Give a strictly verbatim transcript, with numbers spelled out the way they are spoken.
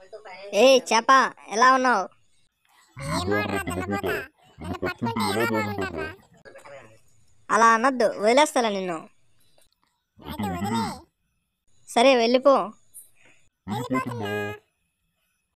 ఏ చేప, ఎలా ఉన్నావు? అలా అనొద్దు, వదిలేస్తాను నిన్ను. సరే వెళ్ళిపో.